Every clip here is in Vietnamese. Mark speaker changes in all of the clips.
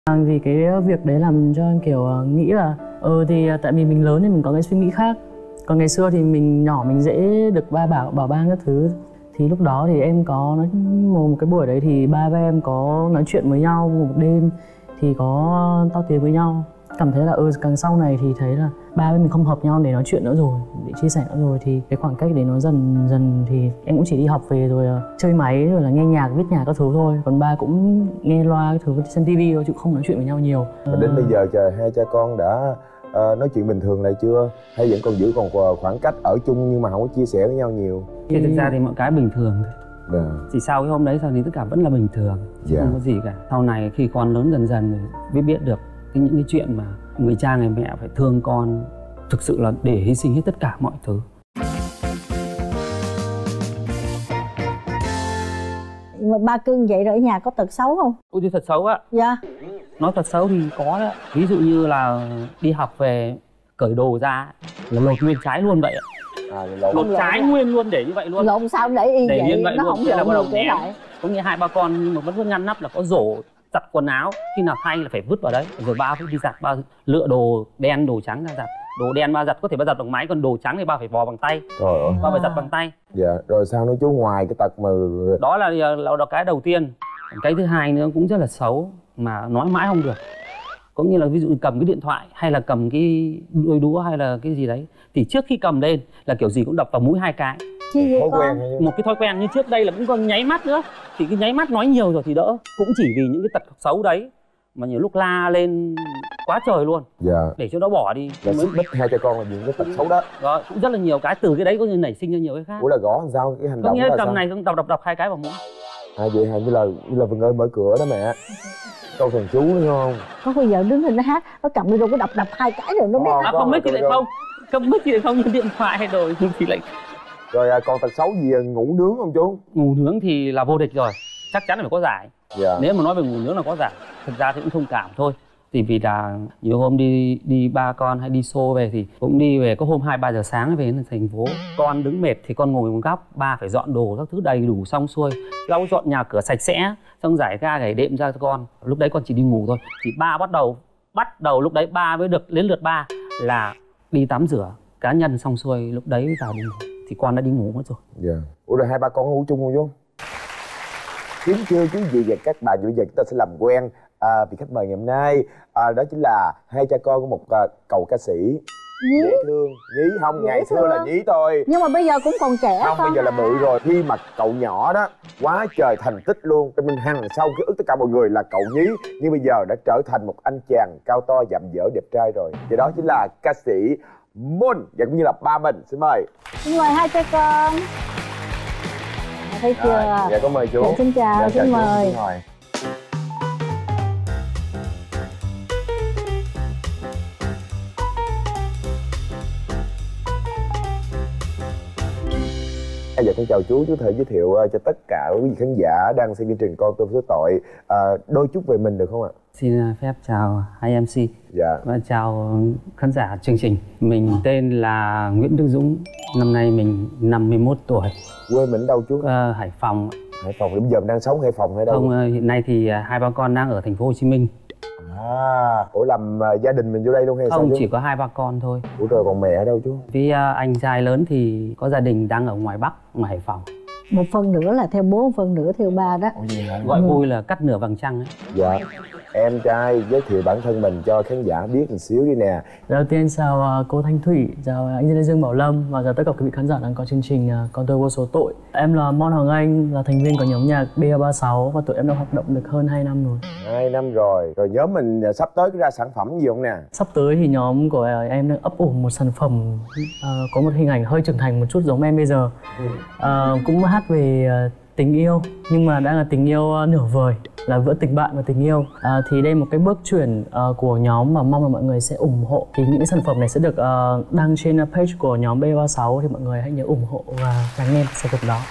Speaker 1: Vì cái việc đấy làm cho em kiểu nghĩ là thì tại vì mình lớn thì mình có cái suy nghĩ khác. Còn ngày xưa thì mình nhỏ, mình dễ được ba bảo ban các thứ. Thì lúc đó thì em có nói một cái buổi đấy thì ba với em có nói chuyện với nhau một đêm, thì có to tiếng với nhau. Cảm thấy là càng sau này thì thấy là ba với mình không hợp nhau để nói chuyện nữa rồi, để chia sẻ nữa rồi. Thì cái khoảng cách đấy nó dần dần thì em cũng chỉ đi học về rồi chơi máy rồi là nghe nhạc, viết nhạc các thứ thôi. Còn ba cũng nghe loa các thứ, xem tivi thôi chứ không nói chuyện với nhau nhiều.
Speaker 2: Đến bây giờ chờ hai cha con đã nói chuyện bình thường lại chưa? Hay vẫn còn giữ khoảng cách ở chung nhưng mà không có chia sẻ với nhau nhiều?
Speaker 3: Thì thực ra thì mọi cái bình thường thôi. Chỉ sau cái hôm đấy thì tất cả vẫn là bình thường, chứ không có gì cả. Sau này khi con lớn dần dần rồi mới biết được những cái chuyện mà người cha người mẹ phải thương con, thực sự là để hy sinh hết tất cả mọi thứ.
Speaker 4: Mà ba cưng vậy rồi ở nhà có tật xấu không?
Speaker 3: Ôi thì thật xấu á.
Speaker 4: Dạ.
Speaker 3: Nói thật xấu thì có đó. Ví dụ như là đi học về cởi đồ ra là lột nguyên trái luôn vậy ạ. Lột trái nguyên luôn để như vậy luôn.
Speaker 4: Lộn sao để y
Speaker 3: để
Speaker 4: vậy?
Speaker 3: Như vậy
Speaker 4: nó
Speaker 3: luôn.
Speaker 4: không
Speaker 3: Thế là bắt đầu
Speaker 4: ném.
Speaker 3: Có nghĩa hai ba con nhưng mà vẫn ngăn nắp là có rổ giặt quần áo, khi nào thay là phải vứt vào đấy. Rồi ba phải đi giặt, ba lựa đồ đen đồ trắng ra giặt. Đồ đen ba giặt có thể ba giặt bằng máy, còn đồ trắng thì ba phải vò bằng tay. Ba phải giặt bằng tay.
Speaker 2: Dạ, rồi sao nữa chú, ngoài cái tật mà
Speaker 3: đó là cái đầu tiên. Cái thứ hai nữa cũng rất là xấu mà nói mãi không được. Có nghĩa là ví dụ cầm cái điện thoại hay là cầm cái đôi đũa hay là cái gì đấy thì trước khi cầm lên là kiểu gì cũng đập vào mũi 2 cái.
Speaker 2: thói quen.
Speaker 3: Một cái thói quen như trước đây là cũng còn nháy mắt nữa, thì cái nháy mắt nói nhiều rồi thì đỡ. Cũng chỉ vì những cái tật xấu đấy mà nhiều lúc la lên quá trời luôn.
Speaker 2: Dạ.
Speaker 3: Để cho nó bỏ đi.
Speaker 2: Là xích mích hai cha con là những cái tật xấu đó.
Speaker 3: Rồi cũng rất là nhiều cái, từ cái đấy có như nảy sinh ra nhiều cái khác.
Speaker 2: Ủa là gõ làm sao, cái hành động
Speaker 3: đó là
Speaker 2: cầm
Speaker 3: sao? Này xong đập 2 cái vào mũi.
Speaker 2: Vậy hả, như là Vân ơi mở cửa đó mẹ. Câu thần chú đúng không?
Speaker 4: Có bao giờ đứng lên nó hát, nó cầm đi đâu có đập 2 cái rồi nó biết.
Speaker 3: Không biết thì lại không. Không biết thì lại không, như điện thoại hay rồi thì lại.
Speaker 2: Rồi còn tật xấu gì, ngủ nướng không chú?
Speaker 3: Ngủ nướng thì là vô địch rồi, chắc chắn là phải có giải.
Speaker 2: Dạ.
Speaker 3: Nếu mà nói về ngủ nướng là có giải. Thực ra thì cũng thông cảm thôi. Thì vì là nhiều hôm đi ba con hay đi show về thì cũng đi về có hôm 2-3 giờ sáng về đến thành phố. Con đứng mệt thì con ngồi một góc, ba phải dọn đồ các thứ đầy đủ xong xuôi, lau dọn nhà cửa sạch sẽ, xong giải ga gảy đệm ra cho con. Lúc đấy con chỉ đi ngủ thôi. Thì ba bắt đầu lúc đấy ba mới được đến lượt ba là đi tắm rửa cá nhân xong xuôi, lúc đấy vào đi ngủ thì con đã đi ngủ mất rồi.
Speaker 2: Dạ. Ủa rồi 2-3 con ngủ chung không chú? Kiếm chưa chú gì và các bạn, bây giờ chúng ta sẽ làm quen vị khách mời ngày hôm nay. Đó chính là hai cha con của một cậu ca sĩ
Speaker 4: Nhí.
Speaker 2: dễ thương. Nhí không, ngày xưa là Nhí thôi,
Speaker 4: nhưng mà bây giờ cũng còn trẻ.
Speaker 2: không, bây giờ là bự rồi. Khi mà cậu nhỏ đó quá trời thành tích luôn, cho nên hằng sau ký ức tất cả mọi người là cậu Nhí, nhưng bây giờ đã trở thành một anh chàng cao to dạm dỡ đẹp trai rồi. Và đó chính là ca sĩ Moon và cũng như là ba mình. Xin mời.
Speaker 4: Xin mời hai cha con. Thấy chưa?
Speaker 2: Dạ có mời chú.
Speaker 4: Dạ, xin chào,
Speaker 2: dạ,
Speaker 4: xin mời.
Speaker 2: Xin mời. Bây giờ con chào chú thể giới thiệu cho tất cả quý vị khán giả đang xem chương trình Con Tôi Số Tội đôi chút về mình được không ạ?
Speaker 3: Xin phép chào hai MC.
Speaker 2: Dạ.
Speaker 3: Và chào khán giả chương trình. Mình tên là Nguyễn Đức Dũng, năm nay mình 51 tuổi.
Speaker 2: Quê mình đâu chú?
Speaker 3: Hải Phòng.
Speaker 2: Hải Phòng. Bây giờ mình đang sống Hải Phòng hay đâu?
Speaker 3: Không, hiện nay thì hai ba con đang ở thành phố Hồ Chí Minh.
Speaker 2: Ủa làm gia đình mình vô đây luôn hay
Speaker 3: không,
Speaker 2: sao chú?
Speaker 3: Chỉ có hai ba con thôi.
Speaker 2: Ủa rồi còn mẹ ở đâu chú?
Speaker 3: Vì anh trai lớn thì có gia đình đang ở ngoài Bắc, ngoài Hải Phòng.
Speaker 4: Một phần nữa là theo bố, một phần nữa theo ba đó.
Speaker 3: Gọi vui là cắt nửa vầng trăng ấy.
Speaker 2: Dạ. Em trai giới thiệu bản thân mình cho khán giả biết một xíu đi nè.
Speaker 1: Đầu tiên chào cô Thanh Thủy, chào anh Lê Dương Bảo Lâm và chào tất cả quý vị khán giả đang có chương trình Con Tôi Vô Số Tội. Em là Mon Hoàng Anh, là thành viên của nhóm nhạc BA36 và tụi em đã hoạt động được hơn 2 năm rồi.
Speaker 2: 2 năm rồi. Rồi nhóm mình sắp tới ra sản phẩm gì không nè?
Speaker 1: Sắp tới thì nhóm của em đang ấp ủ một sản phẩm có một hình ảnh hơi trưởng thành một chút giống em bây giờ. Cũng hát về tình yêu, nhưng mà đã là tình yêu nửa vời, là giữa tình bạn và tình yêu. Thì đây là một cái bước chuyển của nhóm và mong là mọi người sẽ ủng hộ. Thì những cái sản phẩm này sẽ được đăng trên page của nhóm B36, thì mọi người hãy nhớ ủng hộ và lắng nghe sản phẩm đó.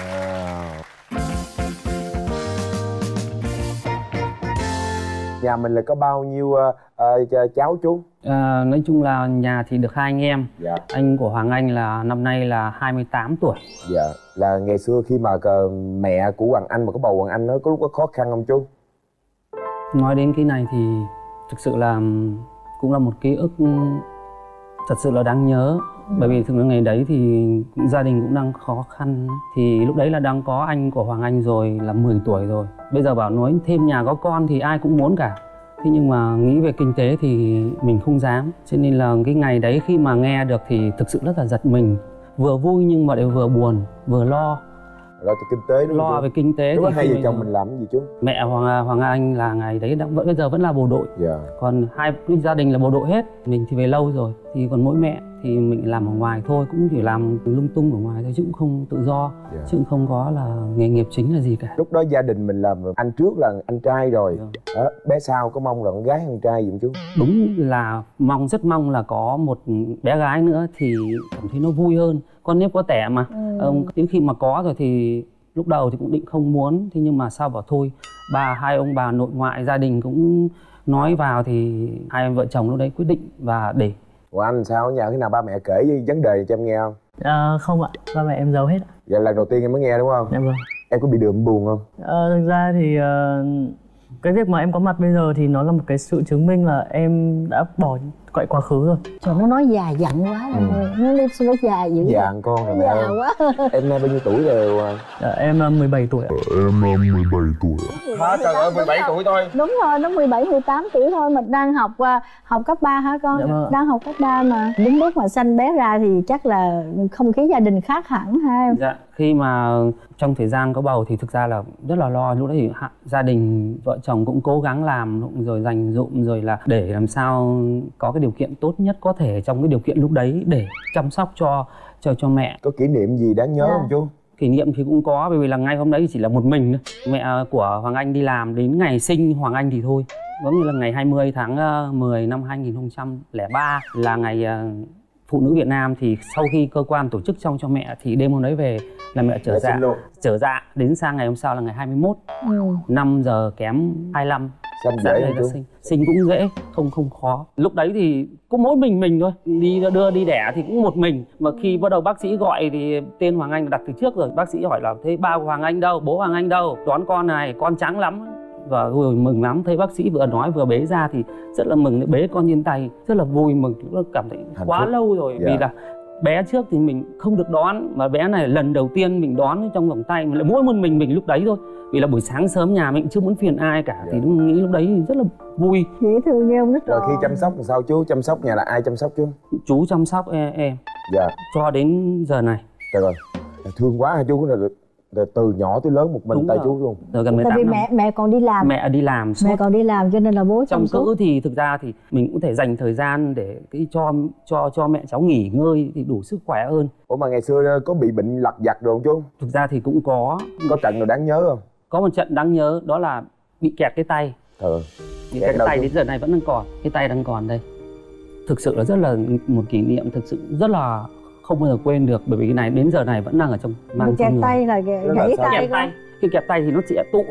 Speaker 2: Nhà mình là có bao nhiêu cháu chú?
Speaker 3: Nói chung là nhà thì được 2 anh em.
Speaker 2: Dạ.
Speaker 3: Anh của Hoàng Anh là năm nay là 28 tuổi.
Speaker 2: Dạ. Là ngày xưa khi mà mẹ của Hoàng Anh mà có bầu Hoàng Anh nó có lúc có khó khăn không chú?
Speaker 3: Nói đến cái này thì thực sự là cũng là một ký ức thật sự là đáng nhớ. Bởi vì thực ra ngày đấy thì gia đình cũng đang khó khăn. Thì lúc đấy là đang có anh của Hoàng Anh rồi, là 10 tuổi rồi. Bây giờ bảo nói thêm nhà có con thì ai cũng muốn cả. Thế nhưng mà nghĩ về kinh tế thì mình không dám. Cho nên là cái ngày đấy khi mà nghe được thì thực sự rất là giật mình. Vừa vui nhưng mà đều vừa buồn, vừa lo.
Speaker 2: Lo cho kinh tế đúng không?
Speaker 3: Lo về kinh tế.
Speaker 2: Lúc
Speaker 3: thì
Speaker 2: hai vợ chồng mình làm cái gì chú?
Speaker 3: Mẹ Hoàng Anh là ngày đấy bây giờ vẫn là bộ đội. Còn hai gia đình là bộ đội hết. Mình thì về lâu rồi. Thì còn mỗi mẹ thì mình làm ở ngoài thôi, cũng chỉ làm lung tung ở ngoài thôi chứ cũng không tự do, chứ cũng không có là nghề nghiệp chính là gì cả.
Speaker 2: Lúc đó gia đình mình làm anh trước là anh trai rồi. Đó, bé sau có mong là con gái hay con trai gì không chú?
Speaker 3: Đúng là rất mong là có một bé gái nữa thì cảm thấy nó vui hơn. Con nếp có tẻ mà. Đến khi mà có rồi thì lúc đầu thì cũng định không muốn, thế nhưng mà sau bảo thôi, hai ông bà nội ngoại gia đình cũng nói vào thì hai em vợ chồng lúc đấy quyết định và để.
Speaker 2: Của anh sao ở nhà, cái nào ba mẹ kể với vấn đề cho em nghe không?
Speaker 1: Không ạ, ba mẹ em giấu hết.
Speaker 2: Vậy lần đầu tiên em mới nghe đúng không?
Speaker 1: Dạ vâng.
Speaker 2: Em có bị đượm buồn không?
Speaker 1: Thực ra thì cái việc mà em có mặt bây giờ thì nó là một cái sự chứng minh là em đã bỏ quậy quá khứ rồi.
Speaker 5: Trời, nó nói già dặn quá là nó đi nó già dữ.
Speaker 2: Dạ con rồi mẹ
Speaker 5: già
Speaker 2: ơi.
Speaker 5: quá.
Speaker 2: Em nay bao nhiêu tuổi rồi?
Speaker 1: Em 17 tuổi ạ.
Speaker 6: Em 17 tuổi.
Speaker 2: Trời ơi, 17 tuổi thôi.
Speaker 5: Đúng rồi, nó 17, 18 tuổi thôi. Mình đang học cấp 3 hả con?
Speaker 1: Dạ vâng.
Speaker 5: Đang học cấp 3 mà. Đến lúc mà sanh bé ra thì chắc là không khí gia đình khác hẳn ha.
Speaker 3: Dạ, khi mà trong thời gian có bầu thì thực ra là rất là lo. Lúc đấy thì gia đình vợ chồng cũng cố gắng làm rồi dành dụm rồi là để làm sao có cái điều kiện tốt nhất có thể trong cái điều kiện lúc đấy để chăm sóc cho mẹ.
Speaker 2: Có kỷ niệm gì đáng nhớ không chú?
Speaker 3: Kỷ niệm thì cũng có, bởi vì là ngay hôm đấy chỉ là một mình thôi. Mẹ của Hoàng Anh đi làm đến ngày sinh Hoàng Anh thì thôi. Giống như là ngày 20 tháng 10 năm 2003 là ngày Phụ nữ Việt Nam, thì sau khi cơ quan tổ chức xong cho mẹ thì đêm hôm đấy về là mẹ trở dạ đến sang ngày hôm sau là ngày 21. 5 giờ kém 25.
Speaker 2: Sinh dễ không?
Speaker 3: Sinh cũng dễ, không khó. Lúc đấy thì cũng mỗi mình thôi, đi đẻ thì cũng một mình. Mà khi bắt đầu bác sĩ gọi thì tên Hoàng Anh đặt từ trước rồi. Bác sĩ hỏi là thế ba của Hoàng Anh đâu, bố Hoàng Anh đâu, đoán con này, con trắng lắm. Và rồi mừng lắm, thấy bác sĩ vừa nói vừa bế ra thì rất là mừng, bế con trên tay rất là vui mừng. Lúc cảm thấy quá lâu rồi, vì là bé trước thì mình không được đón, mà bé này lần đầu tiên mình đón trong vòng tay, mà lại mỗi một mình lúc đấy thôi. Vì là buổi sáng sớm nhà mình chưa muốn phiền ai cả, thì đúng nghĩ lúc đấy rất là vui.
Speaker 5: Dễ thương ghê, rất
Speaker 2: rồi. Khi chăm sóc làm sao chú? Chăm sóc nhà là ai chăm sóc chú?
Speaker 3: Chú chăm sóc em. Dạ. Cho đến giờ này.
Speaker 2: Trời ơi, thương quá hả chú? Là từ nhỏ tới lớn một mình tay chú luôn.
Speaker 3: Rồi gần 18
Speaker 5: Tại vì
Speaker 3: năm.
Speaker 5: mẹ còn đi làm.
Speaker 3: Mẹ đi làm suốt.
Speaker 5: Mẹ còn đi làm cho nên là bố
Speaker 3: trong cữ thì thực ra thì mình cũng thể dành thời gian để cho mẹ cháu nghỉ ngơi thì đủ sức khỏe hơn.
Speaker 2: Ủa mà ngày xưa có bị bệnh lặt vặt được không chú?
Speaker 3: Thực ra thì cũng có.
Speaker 2: Có trận nào đáng nhớ không?
Speaker 3: Có một trận đáng nhớ, đó là bị kẹt cái tay. Bị kẹt cái tay đến giờ này vẫn đang còn. Cái tay đang còn đây. Thực sự là rất là một kỷ niệm, thực sự rất là không bao giờ quên được, bởi vì cái này đến giờ này vẫn đang ở trong mang trong người.
Speaker 5: Kẹp tay là gãy tay.
Speaker 3: Khi kẹp tay thì nó sẽ tụ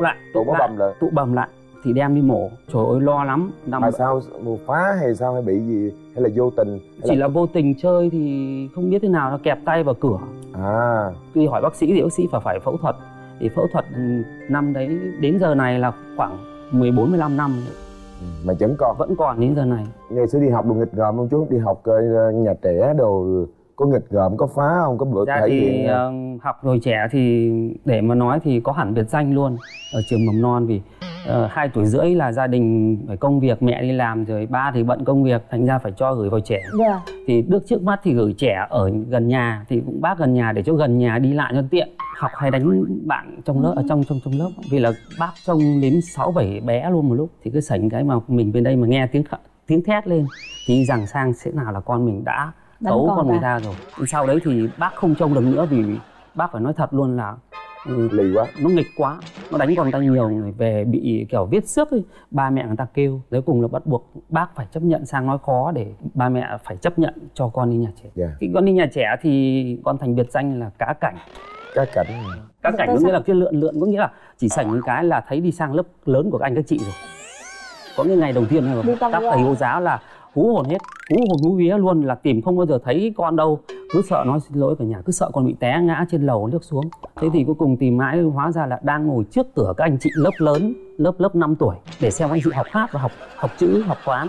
Speaker 3: bầm lại thì đem đi mổ. Trời ơi lo lắm.
Speaker 2: Mà sao phá hay sao, hay bị gì, hay là vô tình?
Speaker 3: Chỉ là vô tình chơi thì không biết thế nào nó kẹp tay vào cửa. Khi hỏi bác sĩ thì bác sĩ phải phẫu thuật. Thì phẫu thuật năm đấy đến giờ này là khoảng 14-15 năm.
Speaker 2: Mà vẫn
Speaker 3: còn đến giờ này.
Speaker 2: Ngày xưa đi học đồ nghịch ngợm không chú? Đi học nhà trẻ đồ có nghịch ngợm, có phá không? Có bữa
Speaker 3: thể hiện học hồi trẻ thì để mà nói thì có hẳn biệt danh luôn ở trường mầm non. Vì 2 tuổi rưỡi là gia đình phải công việc, mẹ đi làm rồi ba thì bận công việc, thành ra phải cho gửi vào trẻ. Thì bước trước mắt thì gửi trẻ ở gần nhà, thì cũng bác gần nhà để cho gần nhà đi lại cho tiện. Học hay đánh bạn trong lớp, ở trong lớp, vì là bác trông đến 6-7 bé luôn một lúc. Thì cứ sảnh cái mà mình bên đây mà nghe tiếng thét lên thì rằng sang sẽ nào là con mình đã tấu con người ta rồi. Sau đấy thì bác không trông được nữa, vì bác phải nói thật luôn là
Speaker 2: lì quá,
Speaker 3: nó nghịch quá, nó đánh con ta nhiều, người về bị kiểu viết xước ấy. Ba mẹ người ta kêu, cuối cùng là bắt buộc bác phải chấp nhận, sang nói khó để ba mẹ phải chấp nhận cho con đi nhà trẻ. Khi con đi nhà trẻ thì con thành biệt danh là cá cảnh.
Speaker 2: Cá cảnh
Speaker 3: có nghĩa là cái lượn, có nghĩa là chỉ sảnh một cái là thấy đi sang lớp lớn của các anh các chị rồi. Có những ngày đầu tiên các thầy cô giáo là hú hồn hết, hú hồn hú vía luôn, là tìm không bao giờ thấy con đâu. cứ sợ nói xin lỗi cả nhà, cứ sợ con bị té ngã trên lầu nước xuống. Thế thì cuối cùng tìm mãi hóa ra là đang ngồi trước cửa các anh chị lớp lớn, lớp 5 tuổi để xem anh chị học hát và học chữ, học toán.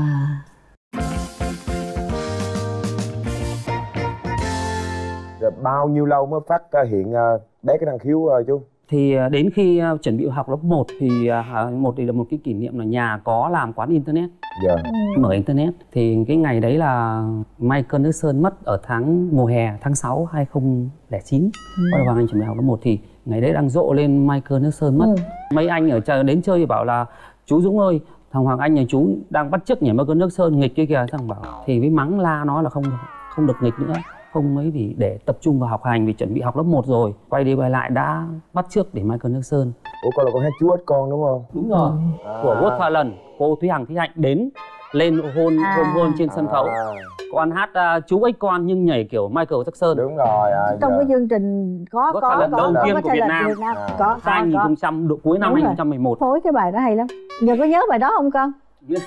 Speaker 2: Rồi bao nhiêu lâu mới phát hiện bé cái năng khiếu chú?
Speaker 3: Thì đến khi chuẩn bị học lớp 1 thì một thì là một cái kỷ niệm là nhà có làm quán internet.
Speaker 2: Dạ.
Speaker 3: Mở internet thì cái ngày đấy là Michael Jackson mất ở mùa hè tháng 6 2009. Bắt đầu Hoàng Anh chuẩn bị học lớp 1 thì ngày đấy đang rộ lên Michael Jackson mất. Mấy anh ở đến chơi thì bảo là chú Dũng ơi, thằng Hoàng Anh nhà chú đang bắt chước nhảy Michael Jackson nghịch kia kìa. Thằng bảo thì mới mắng la nó là không được nghịch nữa, không mấy vì để tập trung vào học hành vì chuẩn bị học lớp 1 rồi. Quay đi quay lại đã bắt chước để Michael Jackson.
Speaker 2: Ủa con là con hát chú ếch con đúng không?
Speaker 3: Đúng rồi. Của Woody Allen, cô Thúy Hằng Thúy Hạnh đến lên hôn trên sân khấu. Con hát chú ếch con nhưng nhảy kiểu Michael Jackson.
Speaker 2: Đúng rồi.
Speaker 5: Trong cái chương trình có
Speaker 3: đầu tiên của Việt Nam.
Speaker 5: Có
Speaker 3: 2000 cuối năm 2011.
Speaker 5: Phối cái bài đó hay lắm. Giờ có nhớ bài đó không con?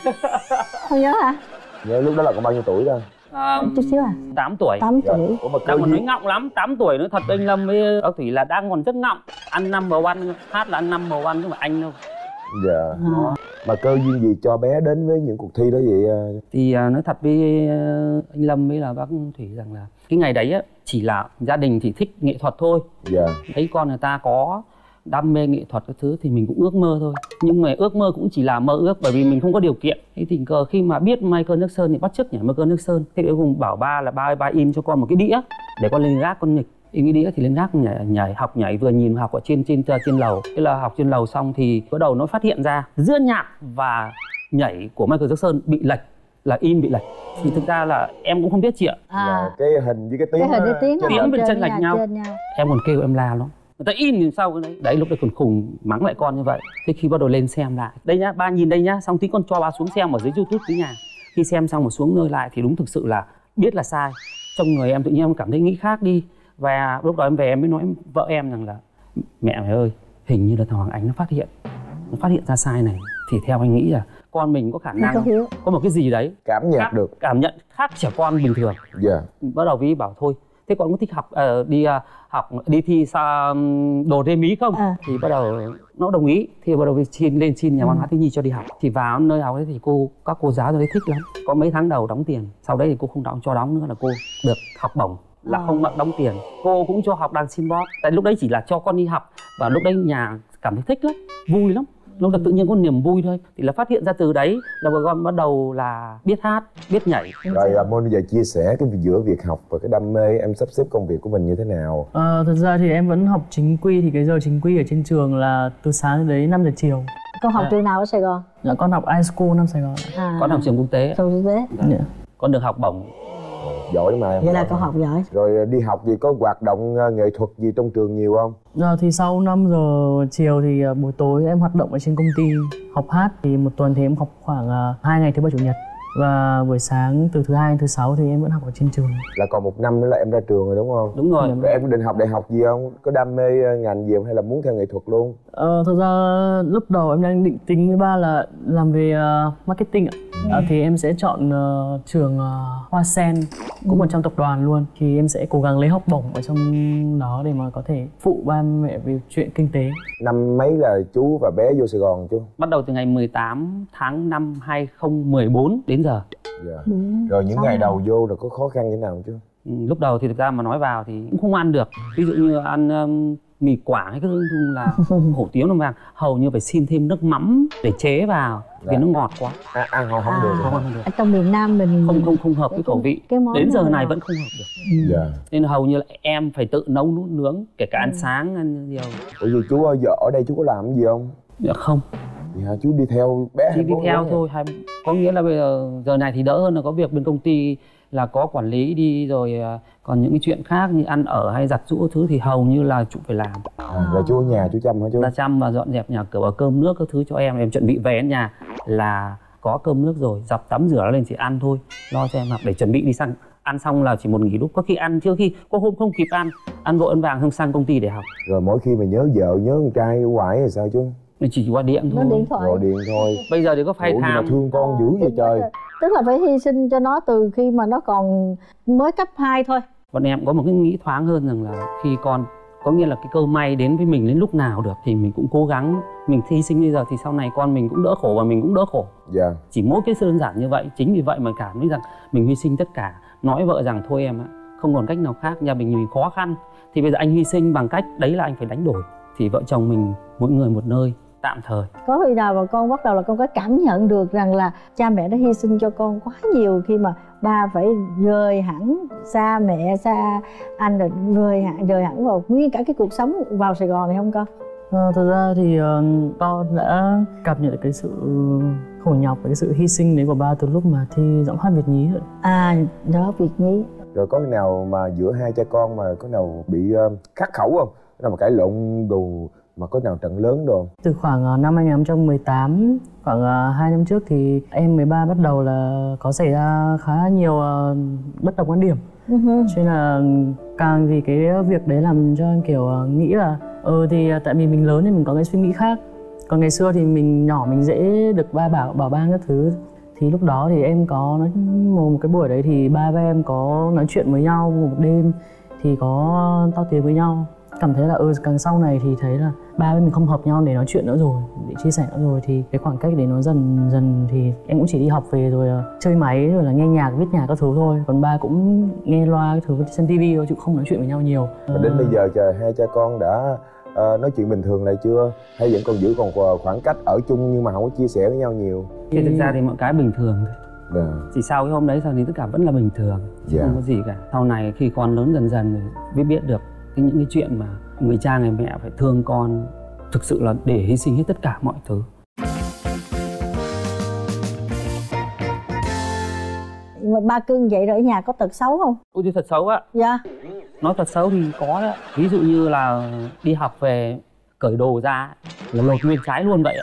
Speaker 5: Không nhớ hả?
Speaker 2: Nhớ lúc đó là con bao nhiêu tuổi rồi?
Speaker 5: Chút xíu
Speaker 3: 8 tuổi.
Speaker 5: 8 tuổi.
Speaker 2: Ủa mà
Speaker 3: Đang còn nói ngọng lắm, 8 tuổi nói thật anh Lâm với bác Thủy là đang còn rất ngọng. Ăn number one, hát là ăn number one chứ không phải anh đâu.
Speaker 2: Dạ. Mà cơ duyên gì cho bé đến với những cuộc thi đó vậy?
Speaker 3: Thì nói thật với anh Lâm với là bác Thủy rằng là cái ngày đấy á, chỉ là gia đình chỉ thích nghệ thuật thôi.
Speaker 2: Dạ.
Speaker 3: Thấy con người ta có đam mê nghệ thuật các thứ thì mình cũng ước mơ thôi. Nhưng mà ước mơ cũng chỉ là mơ ước bởi vì mình không có điều kiện. Thế tình cờ khi mà biết Michael Jackson thì bắt chước nhảy Michael Jackson. Thế cuối cùng bảo ba là ba in cho con một cái đĩa để con lên gác con nghịch. In cái đĩa thì lên gác học nhảy vừa nhìn học ở trên lầu. Thế là học trên lầu xong thì bắt đầu nó phát hiện ra giữa nhạc và nhảy của Michael Jackson bị lệch, là in bị lệch. Thì thực ra là em cũng không biết chị ạ.
Speaker 2: Là cái hình với cái tiếng.
Speaker 3: Tiếng bên chân lệch nhau. Em còn kêu em la lắm. Người ta in thì sao cái đấy? Đấy lúc đấy còn khùng mắng lại con như vậy. Thế khi bắt đầu lên xem lại, đây nhá, ba nhìn đây nhá, xong tí con cho ba xuống xem ở dưới YouTube tí nhà. Khi xem xong một xuống nơi lại thì đúng thực sự là biết là sai. Trong người em tự nhiên em cảm thấy nghĩ khác đi. Và lúc đó em về em mới nói vợ em rằng là mẹ mày ơi, hình như là thằng Hoàng Ánh nó phát hiện ra sai này. Thì theo anh nghĩ là con mình có khả năng có một cái gì đấy cảm nhận khác trẻ con bình thường.
Speaker 2: Dạ.
Speaker 3: Bắt đầu Vi bảo thôi, thế con có thích đi thi đồ rê mí không? Thì bắt đầu nó đồng ý. Thì bắt đầu xin nhà văn hóa thiếu nhi cho đi học. Thì vào nơi học ấy thì các cô giáo ở đấy thích lắm. Có mấy tháng đầu đóng tiền, sau đấy thì cô không cho đóng nữa là cô được học bổng, là không đóng tiền. Cô cũng cho học đàn xin bóp. Tại lúc đấy chỉ là cho con đi học và lúc đấy nhà cảm thấy thích lắm, vui lắm. Lúc đó tự nhiên có niềm vui thôi. Thì là phát hiện ra từ đấy là bà con bắt đầu là biết hát, biết nhảy.
Speaker 2: Rồi Mon bây giờ chia sẻ cái giữa việc học và cái đam mê, em sắp xếp công việc của mình như thế nào?
Speaker 1: Thật ra thì em vẫn học chính quy, thì cái giờ chính quy ở trên trường là từ sáng đến đấy 5 giờ chiều.
Speaker 5: Con học trường nào ở Sài Gòn?
Speaker 1: Dạ con học iSchool năm Sài Gòn.
Speaker 3: Con học trường quốc tế.
Speaker 5: Trường quốc tế.
Speaker 3: Con được học bổng.
Speaker 2: Giỏi mà em.
Speaker 5: Vậy là con học giỏi.
Speaker 2: Rồi đi học gì có hoạt động nghệ thuật gì trong trường nhiều không?
Speaker 1: Thì sau 5 giờ chiều thì buổi tối em hoạt động ở trên công ty học hát. Thì một tuần thì em học khoảng 2 ngày thứ Bảy Chủ nhật. Và buổi sáng từ thứ Hai đến thứ Sáu thì em vẫn học ở trên trường.
Speaker 2: Là còn 1 năm nữa là em ra trường rồi đúng không?
Speaker 3: Đúng rồi.
Speaker 2: Rồi em có định học đại học gì không? Có đam mê ngành gì không hay là muốn theo nghệ thuật luôn?
Speaker 1: Thực ra lúc đầu em đang định tính với ba là làm về marketing ạ. Thì em sẽ chọn trường Hoa Sen, cũng một trong tập đoàn luôn. Thì em sẽ cố gắng lấy học bổng ở trong đó để mà có thể phụ ba mẹ về chuyện kinh tế.
Speaker 2: Năm mấy là chú và bé vô Sài Gòn chú?
Speaker 3: Bắt đầu từ ngày 18 tháng 5 2014 đến giờ.
Speaker 2: Dạ. Rồi những ngày đầu vô rồi có khó khăn như thế nào chú?
Speaker 3: Lúc đầu thì thực ra mà nói vào thì cũng không ăn được. Ví dụ như ăn mì Quảng hay cái là hủ tiếu nó vàng, hầu như phải xin thêm nước mắm để chế vào vì nó ngọt quá.
Speaker 2: Ăn không được.
Speaker 3: Không được.
Speaker 5: Ở trong miền Nam mình
Speaker 3: không hợp với khẩu vị. Đến giờ này vẫn không hợp được.
Speaker 2: Dạ.
Speaker 3: Nên hầu như là em phải tự nấu nướng, kể cả ăn sáng ăn nhiều.
Speaker 2: Ủa gì chú ơi, giờ ở đây chú có làm gì không?
Speaker 3: Dạ không.
Speaker 2: Thì chú đi theo bé
Speaker 3: chỉ đi theo thôi. Có nghĩa là bây giờ này thì đỡ hơn, là có việc bên công ty là có quản lý đi rồi, còn những cái chuyện khác như ăn ở hay giặt giũ thứ thì hầu như là chú phải làm.
Speaker 2: Rồi chú ở nhà chú chăm hả chú?
Speaker 3: Là chăm và dọn dẹp nhà cửa và cơm nước các thứ cho em chuẩn bị về đến nhà là có cơm nước rồi, dọc tắm rửa lên chỉ ăn thôi, lo cho em học để chuẩn bị đi sang. Ăn xong là chỉ một nghỉ lúc, có khi ăn chưa khi có hôm không kịp ăn vội ăn vàng không sang công ty để học.
Speaker 2: Rồi mỗi khi mà nhớ vợ nhớ con trai ở ngoài thì sao chú?
Speaker 3: Mình chỉ qua điện thôi.
Speaker 2: Gọi điện thôi.
Speaker 3: Bây giờ thì có phai tham.
Speaker 2: Mà thương con dữ vậy trời.
Speaker 5: Tức là phải hy sinh cho nó từ khi mà nó còn mới cấp 2 thôi.
Speaker 3: Bọn em có một cái nghĩ thoáng hơn rằng là khi con có nghĩa là cái cơ may đến với mình đến lúc nào được thì mình cũng cố gắng, mình hy sinh bây giờ thì sau này con mình cũng đỡ khổ và mình cũng đỡ khổ.
Speaker 2: Dạ.
Speaker 3: Chỉ mỗi cái đơn giản như vậy. Chính vì vậy mà cảm thấy rằng mình hy sinh tất cả, nói vợ rằng thôi em ạ, không còn cách nào khác, nhà mình vì khó khăn thì bây giờ anh hy sinh bằng cách đấy là anh phải đánh đổi. Thì vợ chồng mình mỗi người một nơi tạm thời.
Speaker 5: Có khi nào mà con bắt đầu là con có cảm nhận được rằng là cha mẹ đã hy sinh cho con quá nhiều khi mà ba phải rời hẳn xa mẹ, xa anh, rồi rời hẳn vào nguyên cả cái cuộc sống vào Sài Gòn này không con?
Speaker 1: Thực ra thì con đã cảm nhận được cái sự khổ nhọc và cái sự hy sinh đấy của ba từ lúc mà thi giọng hát Việt nhí rồi.
Speaker 5: Đó, Việt nhí.
Speaker 2: Rồi có khi nào mà giữa hai cha con mà có nào bị khắc khẩu không? Có nào mà cãi lộn đồ mà có nào trận lớn đồ không?
Speaker 1: Từ khoảng năm 2018, khoảng 2 năm trước thì em với ba bắt đầu là có xảy ra khá nhiều bất đồng quan điểm. Cho nên là càng vì cái việc đấy làm cho em kiểu nghĩ là thì tại vì mình lớn thì mình có cái suy nghĩ khác. Còn ngày xưa thì mình nhỏ, mình dễ được ba bảo ban các thứ. Thì lúc đó thì em có một cái buổi đấy thì ba với em có nói chuyện với nhau một đêm, thì có to tiếng với nhau. Cảm thấy là càng sau này thì thấy là ba với mình không hợp nhau để nói chuyện nữa rồi, để chia sẻ nữa rồi, thì cái khoảng cách đấy nó dần thì em cũng chỉ đi học về rồi chơi máy rồi là nghe nhạc, viết nhạc các thứ thôi. Còn ba cũng nghe loa cái thứ, xem tivi thôi chứ không nói chuyện với nhau nhiều.
Speaker 2: Đến bây giờ hai cha con đã nói chuyện bình thường lại chưa? Hay vẫn còn giữ khoảng cách ở chung nhưng mà không có chia sẻ với nhau nhiều?
Speaker 3: Thì thực ra thì mọi cái bình thường thôi. Chỉ sau cái hôm đấy sau thì tất cả vẫn là bình thường, chứ không có gì cả. Sau này khi con lớn dần rồi mới biết được những cái chuyện mà người cha người mẹ phải thương con thực sự là để hy sinh hết tất cả mọi thứ.
Speaker 5: Ba cưng vậy rồi ở nhà có tật xấu không?
Speaker 3: Ôi thì thật xấu á.
Speaker 5: Dạ.
Speaker 3: Nói thật xấu thì có đó. Ví dụ như là đi học về cởi đồ ra là lột nguyên trái luôn vậy ạ.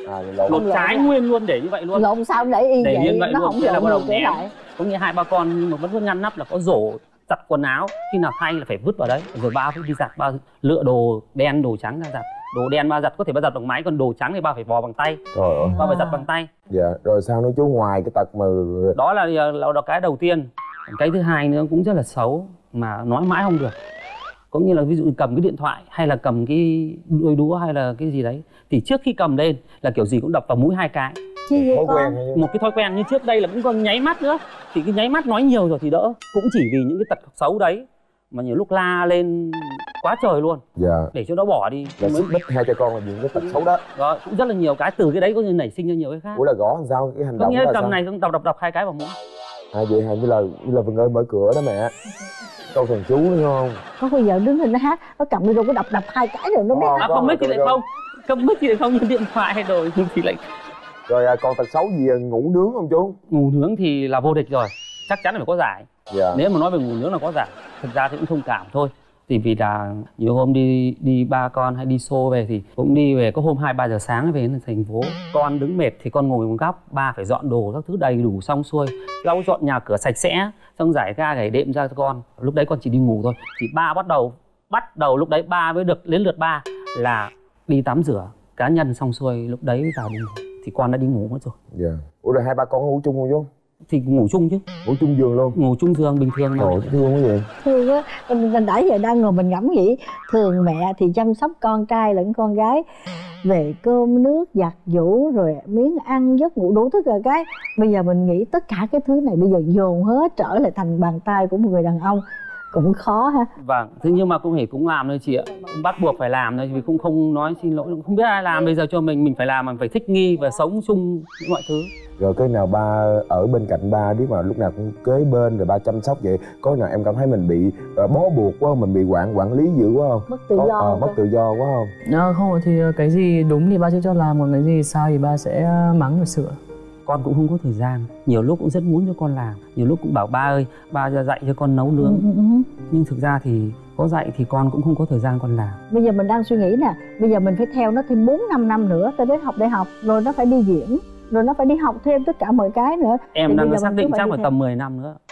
Speaker 3: Lột trái nguyên luôn để như vậy luôn.
Speaker 5: Lộn sao để y
Speaker 3: để
Speaker 5: vậy,
Speaker 3: vậy
Speaker 5: nó
Speaker 3: luôn.
Speaker 5: không
Speaker 3: Thế là
Speaker 5: lộn
Speaker 3: bắt đầu
Speaker 5: được
Speaker 3: ném.
Speaker 5: lại.
Speaker 3: Có nghĩa 2-3 con nhưng mà vẫn ngăn nắp là có rổ giặt quần áo, khi nào thay là phải vứt vào đấy. Rồi ba phải đi giặt, ba lựa đồ đen đồ trắng ra giặt. Đồ đen ba giặt có thể ba giặt bằng máy, còn đồ trắng thì ba phải vò bằng tay.
Speaker 2: Trời ơi.
Speaker 3: Ba phải giặt bằng tay.
Speaker 2: Dạ, rồi sao nữa chú, ngoài cái tật mà
Speaker 3: đó là cái đầu tiên. Cái thứ hai nữa cũng rất là xấu mà nói mãi không được. Có nghĩa là ví dụ cầm cái điện thoại hay là cầm cái đôi đũa hay là cái gì đấy thì trước khi cầm lên là kiểu gì cũng đập vào mũi 2 cái.
Speaker 2: Thói quen
Speaker 3: một cái thói quen như trước đây là cũng còn nháy mắt nữa, thì cái nháy mắt nói nhiều rồi thì đỡ. Cũng chỉ vì những cái tật xấu đấy mà nhiều lúc la lên quá trời luôn.
Speaker 2: Dạ.
Speaker 3: Để cho nó bỏ đi.
Speaker 2: Là xích mích hai cha con là những cái tật xấu đó.
Speaker 3: Rồi cũng rất là nhiều cái từ cái đấy có như nảy sinh ra nhiều cái khác.
Speaker 2: Ủa là gõ làm sao, cái hành động
Speaker 3: có nghĩa
Speaker 2: là
Speaker 3: cầm
Speaker 2: sao?
Speaker 3: này xong đập 2 cái vào mũi.
Speaker 2: Vậy như là Vân ơi mở cửa đó mẹ. Câu thần chú đúng không?
Speaker 5: Có bao giờ đứng lên nó hát, nó cầm đi đâu có đập 2 cái rồi nó biết.
Speaker 3: Không biết thì lại không. Không biết thì lại không, như điện thoại hay rồi thì lại.
Speaker 2: Rồi còn tật xấu gì ngủ nướng không chú?
Speaker 3: Ngủ nướng thì là vô địch rồi, chắc chắn là phải có giải.
Speaker 2: Dạ.
Speaker 3: Nếu mà nói về ngủ nướng là có giải. Thực ra thì cũng thông cảm thôi. Thì vì là nhiều hôm đi 3 con hay đi show về thì cũng đi về có hôm 2-3 giờ sáng về đến thành phố. Con đứng mệt thì con ngồi một góc, ba phải dọn đồ các thứ đầy đủ xong xuôi, lau dọn nhà cửa sạch sẽ, xong giải ga gảy đệm ra cho con. Lúc đấy con chỉ đi ngủ thôi. Thì ba bắt đầu lúc đấy ba mới được đến lượt ba là đi tắm rửa cá nhân xong xuôi, lúc đấy vào đi ngủ thì con đã đi ngủ mất rồi.
Speaker 2: Dạ. Ủa rồi 2-3 con ngủ chung không chú?
Speaker 3: Thì ngủ chung chứ.
Speaker 2: Ngủ chung giường luôn?
Speaker 3: Ngủ chung giường bình thường mà.
Speaker 2: Trời, thương cái gì?
Speaker 5: Thương á, mình nãy giờ đang ngồi mình ngẫm nghĩ, thường mẹ thì chăm sóc con trai lẫn con gái về cơm nước, giặt giũ, rồi miếng ăn, giấc ngủ, đủ thứ rồi cái. Bây giờ mình nghĩ tất cả cái thứ này bây giờ dồn hết trở lại thành bàn tay của một người đàn ông cũng khó ha.
Speaker 3: Vâng, thế nhưng mà cũng làm thôi chị ạ, cũng bắt buộc phải làm thôi, vì cũng không nói xin lỗi, không biết ai làm bây giờ cho mình phải làm, mình phải thích nghi và sống chung với mọi thứ.
Speaker 2: Rồi cái nào ba ở bên cạnh ba biết mà lúc nào cũng kế bên rồi ba chăm sóc vậy, có nào em cảm thấy mình bị bó buộc quá không, mình bị quản lý dữ quá không?
Speaker 5: Mất tự do.
Speaker 2: Mất tự do quá không?
Speaker 1: Không, thì cái gì đúng thì ba sẽ cho làm, còn cái gì sai thì ba sẽ mắng và sửa.
Speaker 3: Con cũng không có thời gian, nhiều lúc cũng rất muốn cho con làm, nhiều lúc cũng bảo ba ơi, ba ra dạy cho con nấu nướng. Nhưng thực ra thì có dạy thì con cũng không có thời gian con làm.
Speaker 5: Bây giờ mình đang suy nghĩ nè, bây giờ mình phải theo nó thêm 4-5 năm nữa tới đến học đại học, rồi nó phải đi diễn, rồi nó phải đi học thêm tất cả mọi cái nữa.
Speaker 3: Em
Speaker 5: thì
Speaker 3: đang xác định chắc phải tầm 10 năm nữa.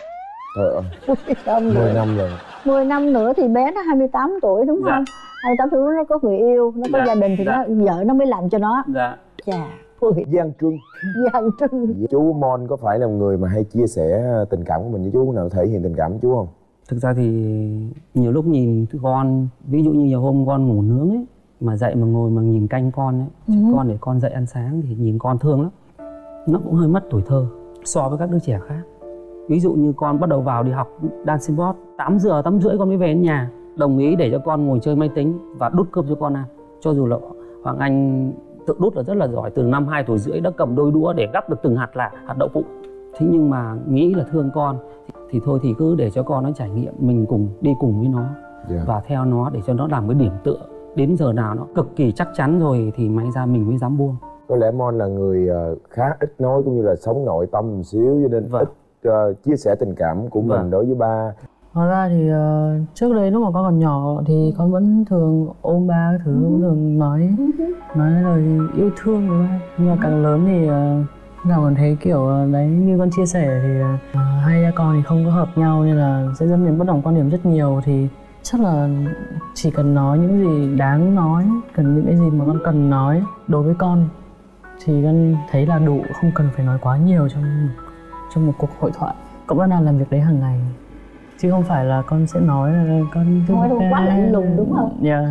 Speaker 2: 10 năm rồi.
Speaker 5: 10 năm nữa thì bé nó 28 tuổi đúng không? 28 tuổi nó có người yêu, nó có gia đình thì nó vợ nó mới làm cho nó.
Speaker 3: Dạ.
Speaker 5: Chà.
Speaker 2: Giang Trưng.
Speaker 5: Giang Trưng.
Speaker 2: Chú Mon có phải là người mà hay chia sẻ tình cảm của mình với chú, nào thể hiện tình cảm với chú không?
Speaker 3: Thực ra thì nhiều lúc nhìn con, ví dụ như nhiều hôm con ngủ nướng ấy, mà dậy mà ngồi mà nhìn canh con ấy, con để con dậy ăn sáng thì nhìn con thương lắm. Nó cũng hơi mất tuổi thơ so với các đứa trẻ khác. Ví dụ như con bắt đầu vào đi học dancing board, 8 giờ 8 rưỡi con mới về đến nhà, đồng ý để cho con ngồi chơi máy tính và đút cơm cho con ăn. Cho dù là Hoàng Anh tự đút là rất là giỏi, từ năm 2 tuổi rưỡi đã cầm đôi đũa để gắp được từng hạt đậu phụ. Thế nhưng mà nghĩ là thương con thì thôi thì cứ để cho con nó trải nghiệm, mình đi cùng với nó và theo nó để cho nó làm cái điểm tựa. Đến giờ nào nó cực kỳ chắc chắn rồi thì may ra mình mới dám buông.
Speaker 2: Có lẽ Mon là người khá ít nói cũng như là sống nội tâm một xíu, cho nên ít chia sẻ tình cảm của mình đối với ba.
Speaker 1: Hóa ra thì trước đây lúc mà con còn nhỏ thì con vẫn thường ôm ba cái thứ, cũng thường nói lời yêu thương với ba. Nhưng mà càng lớn thì nào còn thấy kiểu đấy, như con chia sẻ thì hai cha con thì không có hợp nhau nên là sẽ dẫn đến bất đồng quan điểm rất nhiều. Thì chắc là chỉ cần nói những gì đáng nói, cần những cái gì mà con cần nói đối với con thì con thấy là đủ, không cần phải nói quá nhiều trong một cuộc hội thoại. Cậu vẫn đang làm việc đấy hàng ngày chứ không phải là con sẽ nói là con
Speaker 5: nói không quá lạnh lùng, đúng không?
Speaker 1: Yeah.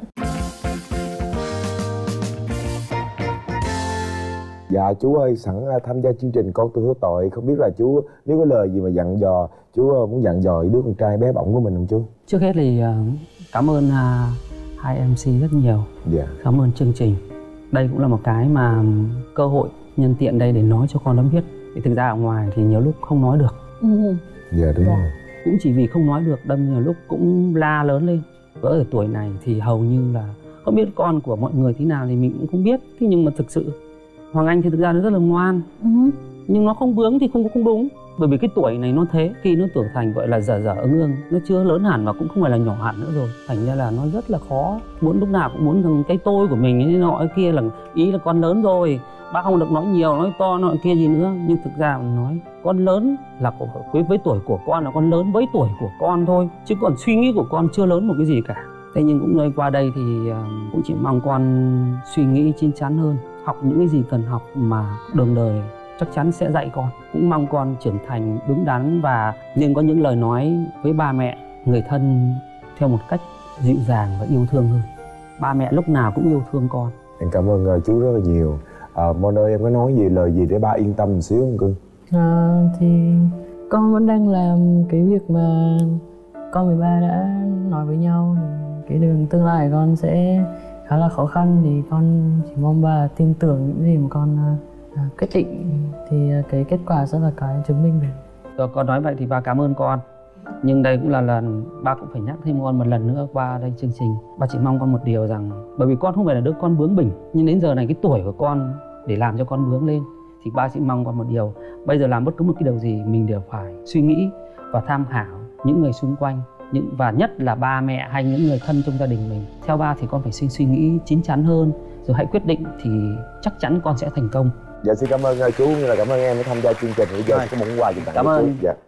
Speaker 2: Dạ chú ơi, sẵn tham gia chương trình Con Tôi Thú Tội, không biết là chú nếu có lời gì mà dặn dò, chú muốn dặn dò đứa con trai bé bỏng của mình không chú?
Speaker 3: Trước hết thì cảm ơn hai MC rất nhiều. Cảm ơn chương trình. Đây cũng là một cái mà cơ hội nhân tiện đây để nói cho con nó biết. Vì thực ra ở ngoài thì nhiều lúc không nói được.
Speaker 2: Dạ đúng rồi.
Speaker 3: Cũng chỉ vì không nói được đâm nhiều lúc cũng la lớn lên. Ở tuổi này thì hầu như là không biết con của mọi người thế nào thì mình cũng không biết. Thế nhưng mà thực sự Hoàng Anh thì thực ra nó rất là ngoan, nhưng nó không bướng thì không đúng. Bởi vì cái tuổi này nó thế, khi nó trưởng thành gọi là dở ương ương, nó chưa lớn hẳn và cũng không phải là nhỏ hẳn nữa rồi. Thành ra là nó rất là khó, muốn lúc nào cũng muốn rằng cái tôi của mình ấy nọ cái kia, là ý là con lớn rồi, bác không được nói nhiều, nói to nọ kia gì nữa. Nhưng thực ra mình nói con lớn là với tuổi của con, là con lớn với tuổi của con thôi, chứ còn suy nghĩ của con chưa lớn một cái gì cả. Thế nhưng cũng nơi qua đây thì cũng chỉ mong con suy nghĩ chín chắn hơn, học những cái gì cần học mà đường đời chắc chắn sẽ dạy con. Cũng mong con trưởng thành đúng đắn và nên có những lời nói với ba mẹ, người thân theo một cách dịu dàng và yêu thương hơn. Ba mẹ lúc nào cũng yêu thương con.
Speaker 2: Em cảm ơn chú rất là nhiều. Mon ơi, em có nói lời gì để ba yên tâm một xíu không cưng?
Speaker 1: Thì con vẫn đang làm cái việc mà con với ba đã nói với nhau. Thì cái đường tương lai của con sẽ khá là khó khăn, thì con chỉ mong ba tin tưởng những gì mà con quyết định, thì cái kết quả sẽ là cái chứng minh được.
Speaker 3: Con nói vậy thì ba cảm ơn con, nhưng đây cũng là lần ba cũng phải nhắc thêm con một lần nữa qua đây chương trình. Ba chỉ mong con một điều rằng, bởi vì con không phải là đứa con bướng bỉnh, nhưng đến giờ này cái tuổi của con để làm cho con bướng lên, thì ba chỉ mong con một điều, bây giờ làm bất cứ một cái điều gì mình đều phải suy nghĩ và tham khảo những người xung quanh, và nhất là ba mẹ hay những người thân trong gia đình mình. Theo ba thì con phải suy nghĩ chín chắn hơn rồi hãy quyết định, thì chắc chắn con sẽ thành công.
Speaker 2: Dạ xin cảm ơn chú, như là cảm ơn em đã tham gia chương trình. Bây giờ có một quà dành tặng
Speaker 3: cảm
Speaker 2: chú.
Speaker 3: ơn.
Speaker 2: Dạ.